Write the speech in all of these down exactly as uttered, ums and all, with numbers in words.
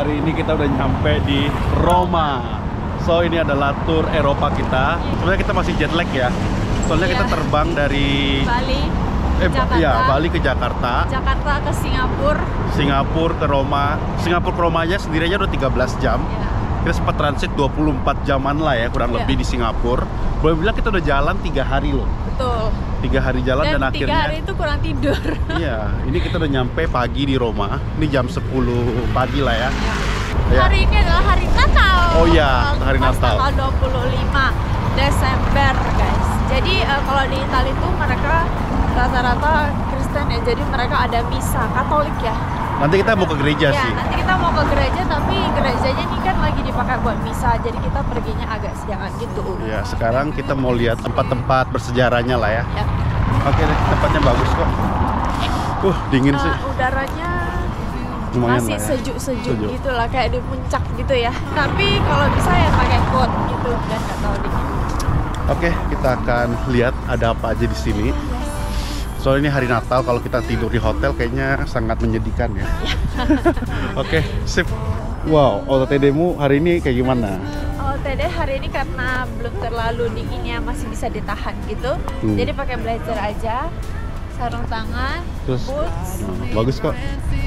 hari ini kita udah nyampe di Roma. So ini adalah tour Eropa kita. Sebenarnya kita masih jet lag ya. Soalnya Iya. kita terbang dari Bali, eh Jakarta. ya Bali ke Jakarta, Jakarta ke Singapura. Singapura ke Roma. Singapura ke Roma aja sendiri aja udah tiga belas jam. Ya. Kita sempat transit dua puluh empat jaman lah ya, kurang Iya. lebih di Singapura. Boleh bilang kita udah jalan tiga hari loh. Betul. Tiga hari jalan dan, Dan, tiga akhirnya hari itu kurang tidur. iya, ini kita udah nyampe pagi di Roma. Ini jam sepuluh pagi lah ya. Ya. Hari ini adalah hari Natal. Oh iya, hari Pas Natal. Tanggal dua puluh lima Desember, guys. Jadi eh, kalau di Italia itu mereka rata-rata Kristen ya. Jadi mereka ada misa Katolik ya. Nanti kita mau ke gereja Ya, sih. nanti kita mau ke gereja tapi gerejanya ini kan lagi dipakai buat misa. Jadi kita perginya agak siangan gitu. Ya, sekarang kita mau lihat tempat-tempat bersejarahnya lah ya. Ya. Oke deh, tempatnya bagus kok. Uh, dingin Eh, sih. udaranya Lumayan masih lah ya. sejuk-sejuk Sejuk. gitu lah, kayak di puncak gitu ya. Tapi kalau bisa ya pakai coat gitu dan nggak tahu dingin. Oke, kita akan lihat ada apa aja di sini. Soalnya ini hari Natal, kalau kita tidur di hotel kayaknya sangat menyedihkan ya. Oke, sip. Wow, O T D-mu hari ini kayak gimana? O T D hari ini karena belum terlalu dinginnya, masih bisa ditahan gitu. Hmm. Jadi pakai blazer aja, sarung tangan, Terus, boots. hmm, bagus kok.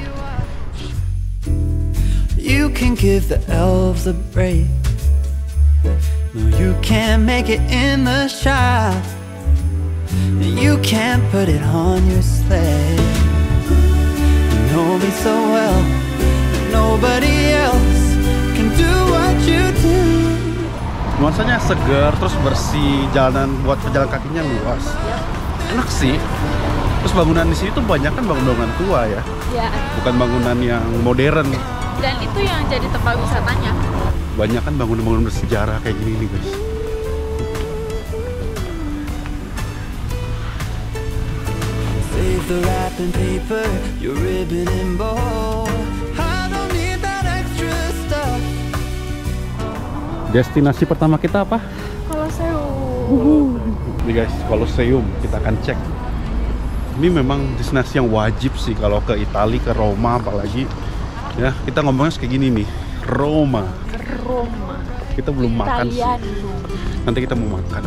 You can give the elves a break. No, you can't make it in the shop. You can't put it on your sleigh. You know me so well that nobody else can do what you do. Nuansanya segar, terus bersih, jalanan buat pejalan kakinya luas. Enak sih. Terus bangunan di sini tuh banyak kan bangunan tua ya, Ya, bukan bangunan yang modern. dan itu yang jadi tempat wisatanya. Banyak kan bangunan-bangunan bersejarah kayak gini nih guys. Save the wrapping paper, your ribbon and bow. I don't need that extra stuff. Destinasi pertama kita apa? Colosseum. Nih guys, Colosseum kita akan cek. Ini memang destinasi yang wajib sih kalau ke Italia, ke Roma apalagi. Ya, kita ngomongnya kayak gini nih, Roma. Roma. Kita belum makan sih. Italiano. Nanti kita mau makan.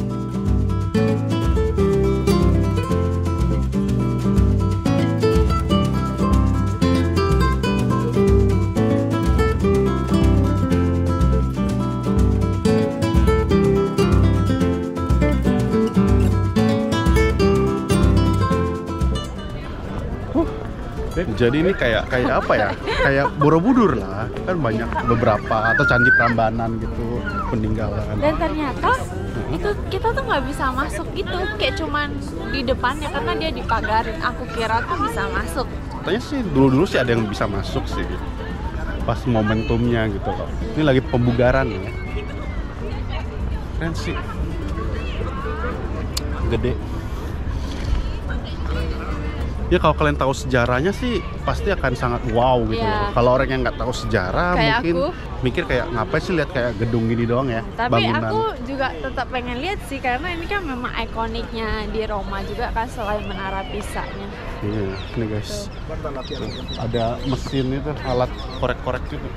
Jadi ini kayak kayak apa ya? Kayak Borobudur lah. Kan banyak beberapa atau candi Prambanan gitu, peninggalan. Dan ternyata itu kita tuh nggak bisa masuk gitu, kayak cuman di depannya karena dia dipagarin. Aku kira tuh bisa masuk. Katanya sih dulu-dulu sih ada yang bisa masuk sih. Pas momentumnya gitu loh. Ini lagi pembugaran ya. Keren sih. Gede. Ya kalau kalian tahu sejarahnya sih pasti akan sangat wow gitu. Iya. Kalau orang yang nggak tahu sejarah Kayak mungkin aku. mikir kayak ngapain sih lihat kayak gedung gini doang ya, Tapi bangunan. aku juga tetap pengen lihat sih karena ini kan memang ikoniknya di Roma juga kan, selain menara Pisanya. Iya, ini guys. Tuh, ada mesin itu, alat korek-korek gitu.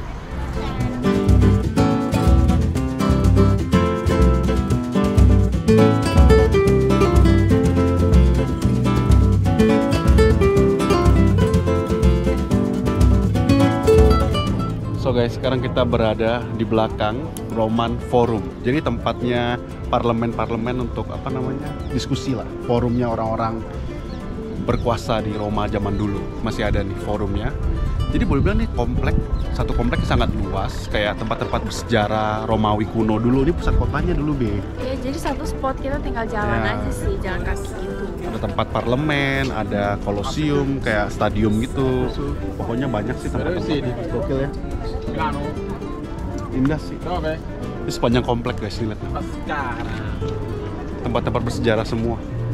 So guys, sekarang kita berada di belakang Roman Forum. Jadi tempatnya parlemen-parlemen untuk apa namanya, diskusi lah. Forumnya orang-orang berkuasa di Roma zaman dulu. Masih ada nih forumnya. Jadi boleh bilang nih komplek, satu komplek sangat luas. Kayak tempat-tempat bersejarah Romawi kuno dulu. Ini pusat kotanya dulu, Be. Ya, jadi satu spot kita tinggal jalan Ya. aja sih, jalan kaki gitu. Ada tempat parlemen, ada kolosium, kayak stadium gitu. Pokoknya banyak sih tempat-tempat. Gokil ya. Indah sih. Ini sepanjang komplek guys, ini lihat. Tempat-tempat bersejarah semua.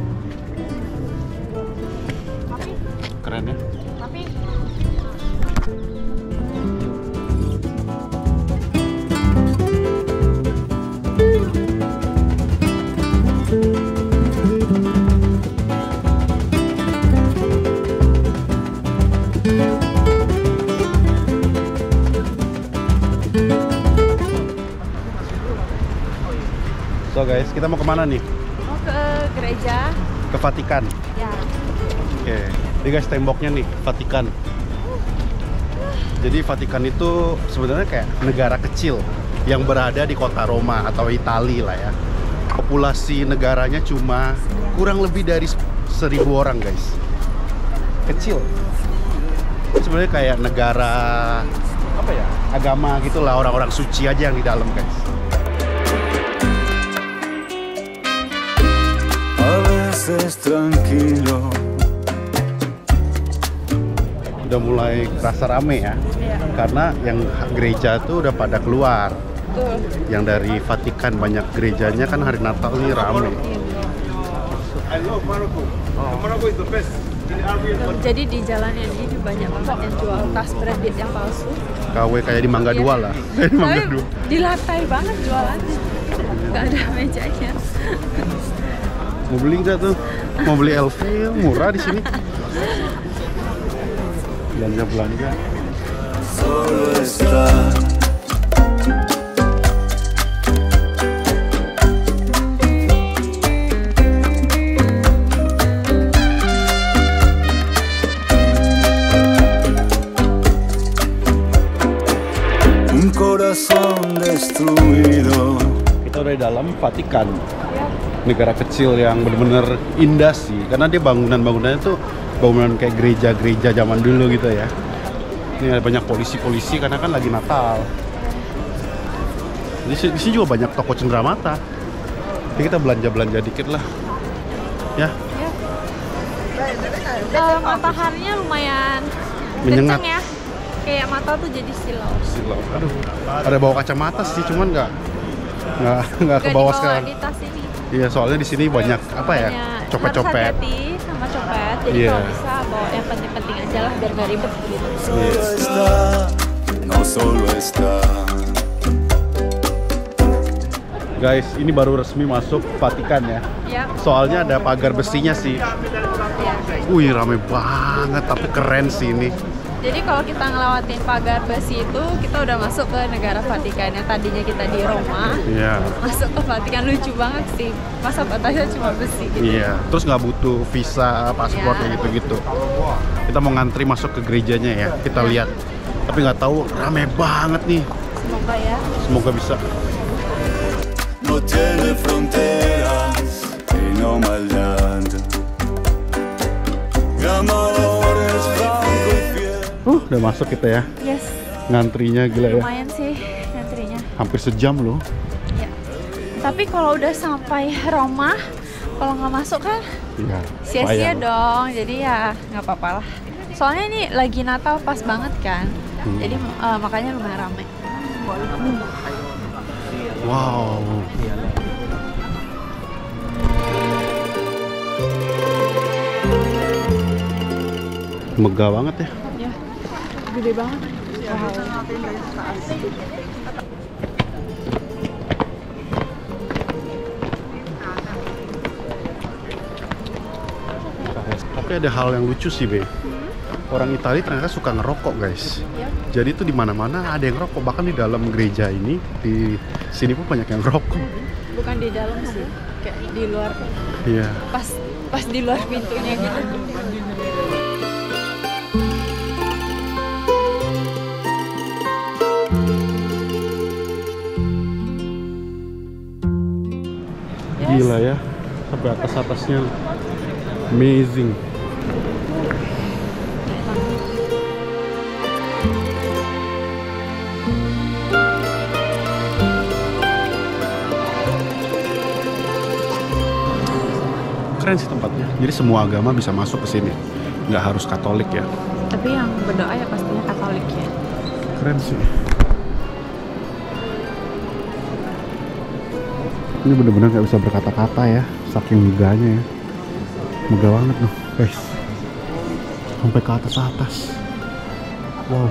Keren ya. Tapi So guys, kita mau kemana nih? Mau ke gereja. Ke Vatikan. Ya. Oke, ini guys temboknya nih, Vatikan. Jadi Vatikan itu sebenarnya kayak negara kecil yang berada di kota Roma atau Italia lah ya. Populasi negaranya cuma kurang lebih dari seribu orang guys. Kecil. Sebenarnya kayak negara apa ya? Agama gitulah, orang-orang suci aja yang di dalam guys. A veces tranquilo. Udah mulai kerasa rame ya, Iya. karena yang gereja tuh udah pada keluar. Betul. Yang dari Vatikan banyak gerejanya kan hari Natal ini rame. Jadi di jalan yang ini banyak banget yang jual tas branded yang palsu. K W kayak di Mangga Iya. Dua lah. Kayak di Mangga Tapi Dua. di lantai banget jualannya. Gak ada mejanya. Mau beli nggak tuh? Mau beli L V murah di sini. Belanja belanja. Solo está. Un corazón destruido. Kita udah di dalam Vatikan. Negara kecil yang bener-bener indah sih, karena dia bangunan-bangunannya tuh bangunan kayak gereja-gereja zaman dulu gitu ya. Ini ada banyak polisi-polisi karena kan lagi Natal. Di sini, di sini juga banyak toko cenderamata. Jadi kita belanja-belanja dikit lah. Ya, Uh, mataharinya lumayan Menyengat. kenceng ya. Kayak mata tuh jadi silau. silau. Aduh, ada bawa kacamata sih, cuman nggak nggak nggak ke Gak bawah dibawa sekarang. di tas ini. Iya, soalnya di sini banyak apa ya? Banyak- Copet-copet. harus hati-hati sama copet. Jadi Iya. kalau bisa bawa yang penting-penting aja lah biar gak ribet gitu. Solo está, no solo está. Guys, ini baru resmi masuk Vatikan ya. Ya. Soalnya ada pagar besinya sih. Ya. Wih, rame banget, tapi keren sih ini. Jadi kalau kita ngelewatin pagar besi itu, kita udah masuk ke negara Vatikan. Yang tadinya kita di Roma, Iya. masuk ke Vatikan. Lucu banget sih. Masa batasnya cuma besi gitu. Iya, terus nggak butuh visa, paspor Iya. kayak gitu-gitu. Kita mau ngantri masuk ke gerejanya ya, kita Iya. lihat. Tapi nggak tahu, rame banget nih. Semoga ya. Semoga bisa. No tiene fronteras y no maldad. Mi amor es franco y fiel. Uh, udah masuk kita ya. Yes. Ngantrinya gila ya. Lumayan sih ngantrinya. Hampir sejam loh. Ya. Tapi kalau udah sampai Roma, kalau nggak masuk kan Iya. sia-sia sayang. dong. Jadi ya nggak apa-apa lah. Soalnya ini lagi Natal pas banget kan. Hmm. Jadi eh, makanya lumayan ramai. Wow. Megah banget ya. Ya. Gede banget. Wow. Tapi ada hal yang lucu sih, Be. Orang Italia ternyata suka ngerokok, guys. Ya. Jadi itu di mana-mana ada yang ngerokok, bahkan di dalam gereja ini, di sini pun banyak yang ngerokok. Bukan di dalam sih, kayak di luar. Iya. Pas pas di luar pintunya gitu. Gila ya, sampai atas-atasnya amazing. Keren sih tempatnya. Jadi semua agama bisa masuk ke sini. Nggak harus Katolik ya. Tapi yang berdoa ya pastinya Katolik ya. Keren sih. Ini bener-bener nggak bisa berkata-kata ya, saking megahnya ya. Megah banget loh, guys. Sampai ke atas-atas. Wow.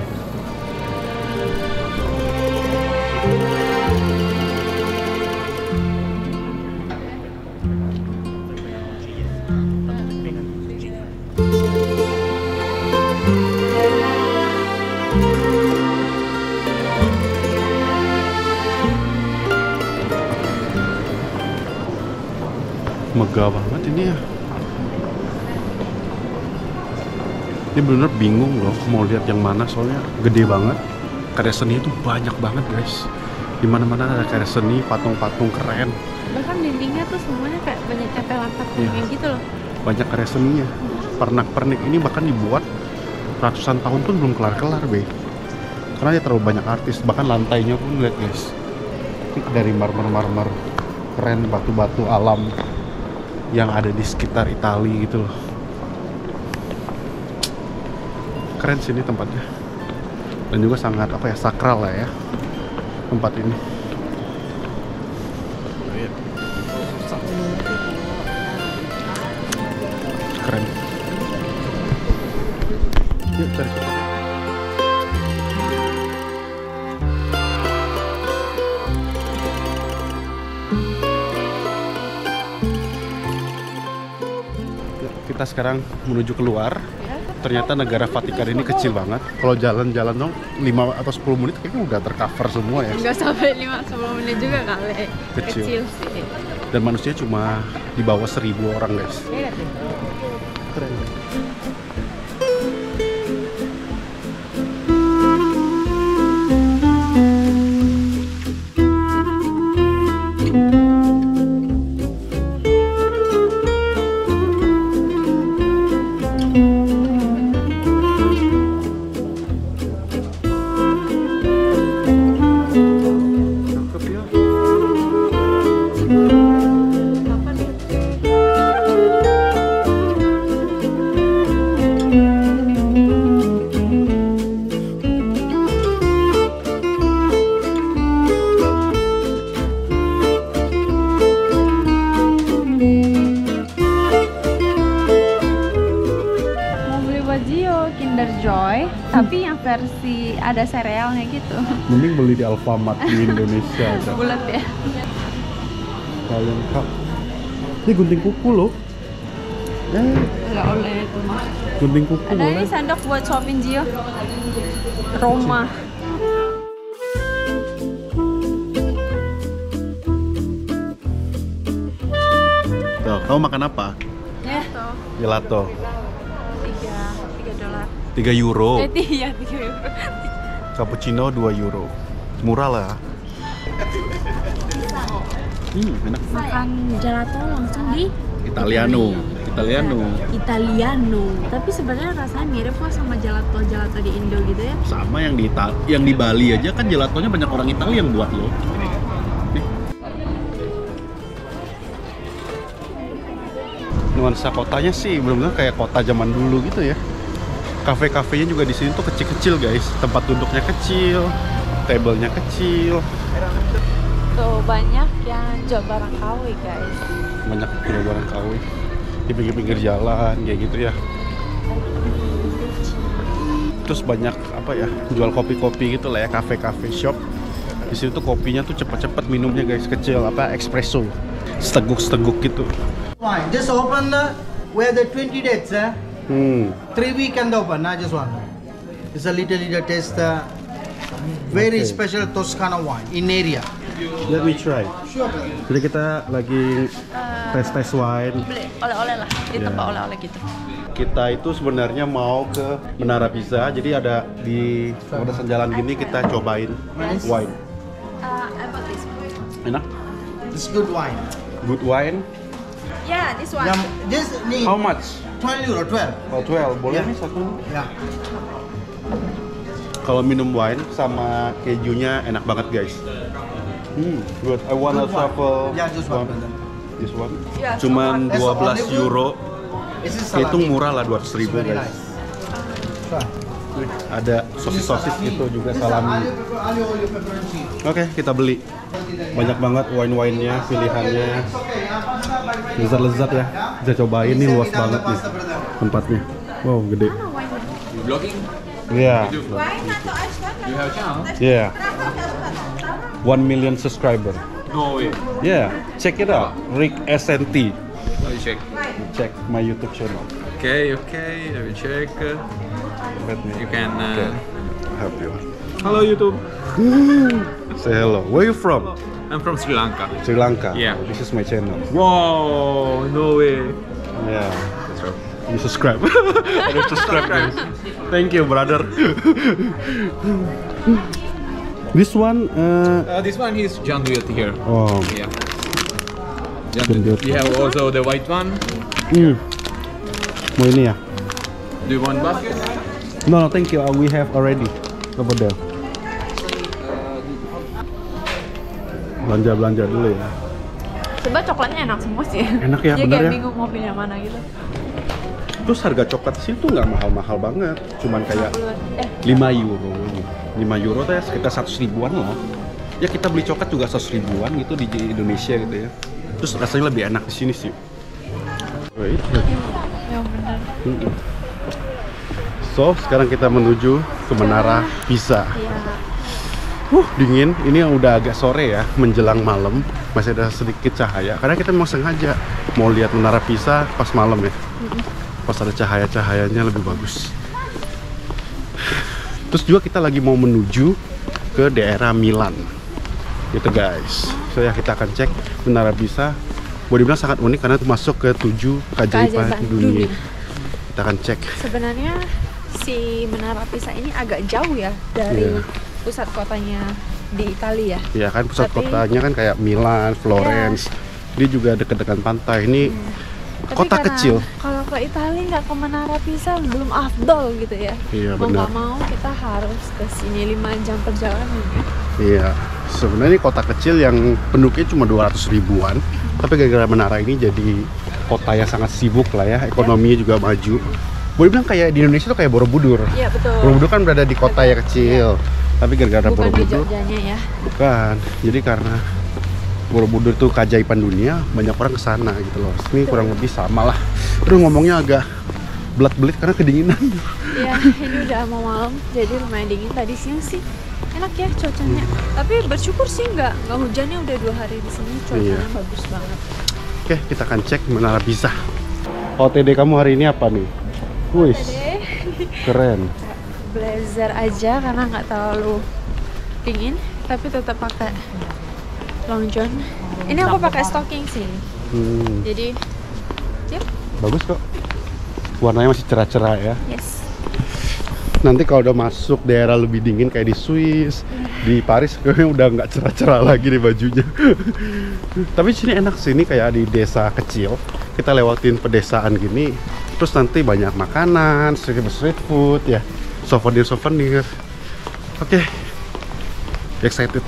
Megah banget ini ya. Ini bener bingung loh mau lihat yang mana, soalnya gede banget. Karya seni itu banyak banget guys. Dimana-mana ada karya seni, patung-patung keren. Bahkan dindingnya tuh semuanya kayak banyak tempelan patung Iya. kayak gitu loh. Banyak karya seninya. Pernak-pernik ini bahkan dibuat ratusan tahun pun belum kelar-kelar be. Karena dia terlalu banyak artis. Bahkan lantainya pun lihat guys, ini dari marmer-marmer keren, batu-batu alam yang ada di sekitar Italia gitu loh. Keren sini tempatnya, dan juga sangat apa ya, sakral lah ya tempat ini. Keren. Yuk cari tempat. Kita sekarang menuju keluar. Ternyata negara Vatikan ini kecil banget. Kalau jalan-jalan dong lima atau sepuluh menit kayaknya udah tercover semua ya. Enggak sampai lima sampai sepuluh menit juga kali. Kecil. Kecil sih. Dan manusia cuma di bawah seribu orang guys. Lihat deh. Keren. Kinder Joy, tapi yang versi ada serealnya gitu. Mending beli di Alfamart di Indonesia. Bulat ya. Kalian kak, ini gunting kuku loh. Eh, Enggak oleh itu mah. gunting kuku Ada boleh. ini sendok buat suapin Gio. Roma. Tuh, kamu makan apa? Ya. Gelato. Tiga, tiga dolar. tiga euro. Eh, iya, tiga euro. Cappuccino dua euro. Murah lah. Hmm, enak. Makan gelato langsung di Italiano. Italiano. Italiano. Tapi sebenarnya rasanya mirip kok sama gelato gelato di Indo gitu ya. Sama yang di Ita- yang di Bali aja kan gelatonya banyak orang Italia yang buat loh. Nih. Nuansa kotanya sih benar-benar kayak kota zaman dulu gitu ya. Kafe-kafenya juga di sini tuh kecil-kecil guys. Tempat duduknya kecil, tablenya kecil. Tuh banyak yang jual barang K W guys. Banyak jual barang K W di pinggir-pinggir jalan kayak gitu ya. Terus banyak apa ya, jual kopi-kopi gitu lah ya, kafe-kafe shop. Di sini tuh kopinya tuh cepet-cepet minumnya guys, kecil apa espresso, seteguk-seteguk gitu. Fine, just open the where the twenty dates, eh? Hmm. Three week and open, not just one. It's a little little taste, uh, very Okay. special Toscana wine in area. Let me try. Sure. Jadi kita lagi tes-tes wine. Beli oleh-oleh lah di Ya. tempat oleh-oleh gitu. Kita itu sebenarnya mau ke Menara Pisa. Jadi ada di perbatasan jalan gini kita cobain wine. Uh, I bought this one. Enak? It's good wine. Good wine. Yeah, this one. Yeah, this need How much? twelve euro, twelve. Oh, twelve. Boleh Ya. nih satu. Yeah. Kalau minum wine sama kejunya enak banget guys. Hmm, good. I want a Good one. truffle. Yeah, just one. This one. Yeah, Cuman That's dua belas only good. euro. This is Hitung salami. murah lah, dua ratus ribu Very guys. nice. Try. Nih, ada sosis-sosis gitu juga, This is salami. aglio pepper- aglio olio pepper and cheese. Oke, kita beli. Banyak banget wine-winenya, pilihannya. Lezat-lezat ya. Bisa cobain nih, luas banget nih tempatnya. Wow, gede. You vlogging? Iya. Wine atau ice water? You have channel? Iya. One million subscriber. No way. Yeah, check it out. Rick S N T. Let me check. Check my YouTube channel. Okay, okay. Let me check. Let me. You can. Okay. Uh... Help you. Hello YouTube. Say hello. Where you from? I'm from Sri Lanka. Sri Lanka. Yeah. This is my channel. Wow, no way. Yeah. That's right. You subscribe. Ada subscribe guys. Thank you, brother. This one. Uh, Uh, this one is John Duyot here. oh. Yeah. John John Duyot. Duyot. We have also the white one. Hmm. Mau ini ya? Do you want basket? No, no, thank you. Uh, we have already over there. Belanja belanja dulu ya. Coba coklatnya enak semua sih. Enak ya, Dia bener kayak ya. bingung mau pilih yang mana gitu. Terus harga coklat di sini tuh nggak mahal-mahal banget, cuman kayak Eh, lima euro. lima euro tuh ya sekitar seratus ribuan lah. Ya kita beli coklat juga seratus ribuan gitu di Indonesia gitu ya. Terus rasanya lebih enak di sini sih. Wait. yang benar. Mm-mm. So, sekarang kita menuju ke Menara Pisa. Iya. Huh, dingin. Ini yang udah agak sore ya, menjelang malam. Masih ada sedikit cahaya. Karena kita memang sengaja mau lihat Menara Pisa pas malam ya. Pas ada cahaya-cahayanya lebih bagus. Terus juga kita lagi mau menuju ke daerah Milan. Gitu guys. So ya kita akan cek Menara Pisa. Boleh dibilang sangat unik karena itu masuk ke tujuh keajaiban Keajaiban dunia. dunia. Kita akan cek. Sebenarnya si Menara Pisa ini agak jauh ya dari Iya. pusat kotanya di Italia. Ya kan pusat Tapi- kotanya kan kayak Milan, Florence. Dia juga dekat-dekat pantai. Ini Tapi kota karena kecil. Kalau ke Italia nggak ke Menara Pisa belum afdol gitu ya. Iya, mau benar. nggak mau kita harus ke sini lima jam perjalanan ya. Iya. Sebenarnya ini kota kecil yang penduduknya cuma dua ratus ribuan. Tapi gara-gara menara ini jadi kota yang sangat sibuk lah ya. Ekonominya juga maju. Boleh bilang kayak di Indonesia tuh kayak Borobudur. Iya betul. Borobudur kan berada di kota yang kecil. Tapi gara-gara Bukan di Borobudur Jogjanya ya. bukan. Jadi karena Borobudur tuh keajaiban dunia, banyak orang ke sana gitu loh. Ini kurang lebih sama lah. Aduh ngomongnya agak belat-belit karena kedinginan. Iya, ini udah mau malam, jadi lumayan dingin. Tadi siang sih enak ya cuacanya. Tapi bersyukur sih nggak nggak hujannya udah dua hari di sini. Cuacanya Iya. bagus banget. Oke, kita akan cek Menara Pisa. O T D kamu hari ini apa nih? Wih, Deh, keren. blazer aja karena nggak terlalu dingin, tapi tetap pakai long john. Ini aku pakai stocking sih, Hmm, jadi yep, bagus kok. Warnanya masih cerah-cerah ya. yes. Nanti kalau udah masuk daerah lebih dingin kayak di Swiss, di Paris kayaknya udah nggak cerah-cerah lagi nih bajunya. Tapi sini enak sih, ini kayak di desa kecil. Kita lewatin pedesaan gini, terus nanti banyak makanan, street street food ya, souvenir-souvenir. Oke, excited.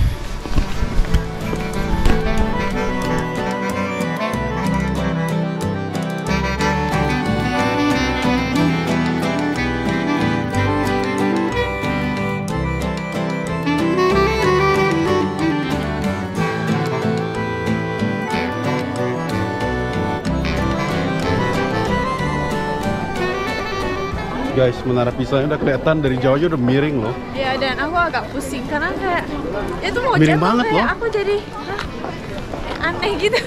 Guys, Menara Pisa udah kelihatan dari jauh aja udah miring loh. Ya dan aku agak pusing karena kayak itu mau Miring jatuh banget kayak loh. aku jadi hah, aneh gitu.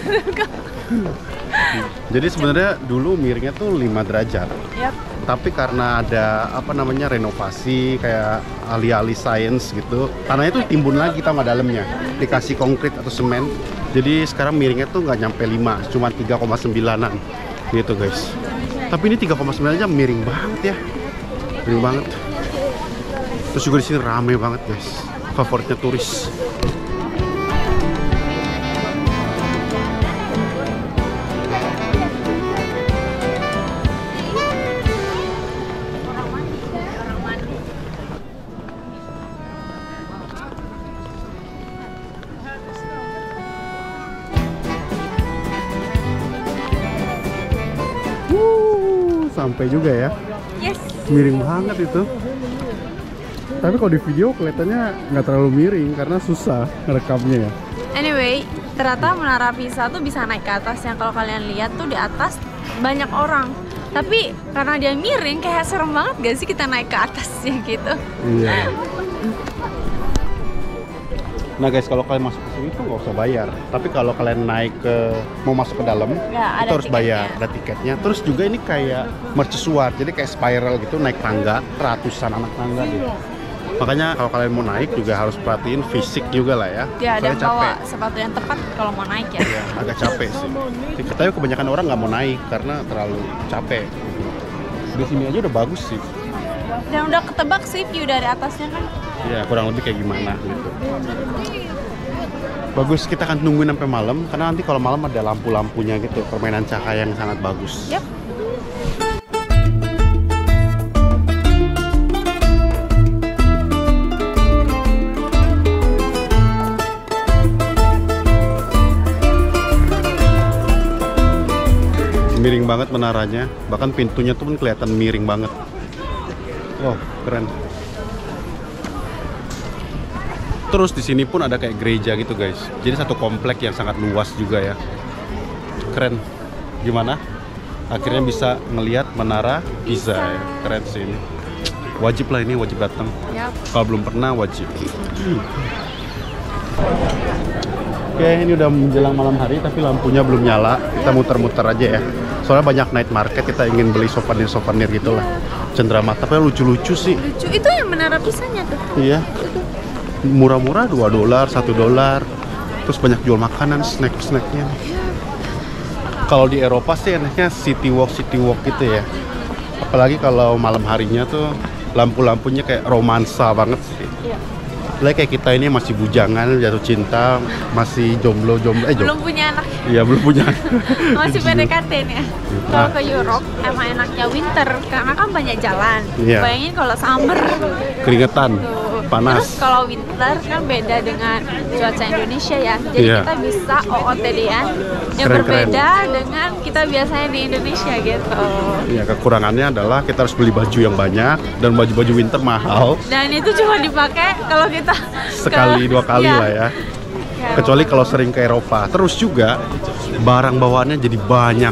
Jadi sebenarnya dulu miringnya tuh lima derajat. Yap. Tapi karena ada apa namanya renovasi kayak alih-alih sains gitu, tanahnya tuh timbun lagi sama dalamnya, dikasih konkrit atau semen. Jadi sekarang miringnya tuh nggak nyampe lima, cuma tiga koma sembilanan gitu guys. Tapi ini tiga koma sembilan aja miring banget ya, miring banget. Terus juga di sini rame banget guys, favoritnya turis. Wuh, sampai juga ya. Yes. Miring banget itu. Tapi kalau di video kelihatannya nggak terlalu miring karena susah ngerekamnya ya. Anyway, ternyata Menara Pisa tuh bisa naik ke atas. Yang kalau kalian lihat tuh di atas banyak orang. Tapi karena dia miring kayak serem banget gak sih kita naik ke atasnya gitu. Iya. Nah guys, kalau kalian masuk ke sini tuh nggak usah bayar. Tapi kalau kalian naik ke mau masuk ke dalam, Nggak, ada itu harus bayar, tiketnya. ada tiketnya. Terus juga ini kayak mercusuar, jadi kayak spiral gitu naik tangga, ratusan anak tangga gitu. Makanya kalau kalian mau naik juga harus perhatiin fisik juga lah ya. Ya, dan Soalnya bawa capek. sepatu yang tepat kalau mau naik ya. Iya, agak capek sih. Tapi kebanyakan orang nggak mau naik karena terlalu capek. Di sini aja udah bagus sih. Dan udah ketebak sih view dari atasnya kan. Ya kurang lebih kayak gimana gitu. Bagus, kita akan tungguin sampai malam karena nanti kalau malam ada lampu-lampunya gitu, permainan cahaya yang sangat bagus. Yap. Miring banget menaranya, bahkan pintunya tuh pun kelihatan miring banget. Wow, keren. Terus di sini pun ada kayak gereja gitu guys. Jadi satu komplek yang sangat luas juga ya. Keren. Gimana? Akhirnya bisa ngelihat menara Pisa ya. Keren sih ini. Wajib lah ini, wajib datang. Yap. Kalau belum pernah wajib. Oke, ini udah menjelang malam hari tapi lampunya belum nyala. Kita muter-muter aja ya. Soalnya banyak night market, kita ingin beli souvenir-souvenir gitulah. Cenderamata, tapi lucu-lucu sih. Lucu. Itu yang menara pisahnya tuh. Iya. Murah-murah dua dolar, satu dolar. Terus banyak jual makanan, snack-snacknya. Kalau di Eropa sih enaknya city walk, city walk gitu ya. Apalagi kalau malam harinya tuh lampu-lampunya kayak romansa banget sih. Iya. Like kayak kita ini masih bujangan, jatuh cinta, masih jomblo-jomblo, eh jomblo. Belum punya anak. Iya, belum punya. Masih P D K T nih ya. Kalau ke Europe emang enaknya winter karena kan banyak jalan. Iya. Bayangin kalau summer Keringetan, tuh. panas. Terus kalau winter kan beda dengan cuaca Indonesia ya. Jadi Iya. kita bisa O O T D-an yang Keren-keren. berbeda dengan kita biasanya di Indonesia gitu. Ya, kekurangannya adalah kita harus beli baju yang banyak dan baju-baju winter mahal. Dan itu cuma dipakai kalau kita Sekali ke- dua kali iya. lah ya. Ya, Kecuali kalau sering ke Eropa. Terus juga barang bawaannya jadi banyak.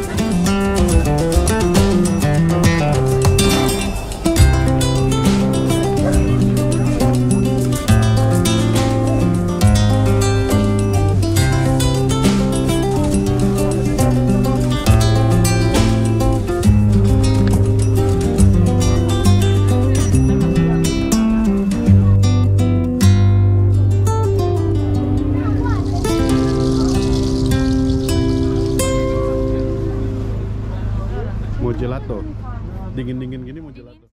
Mau gelato, dingin-dingin gini mau gelato.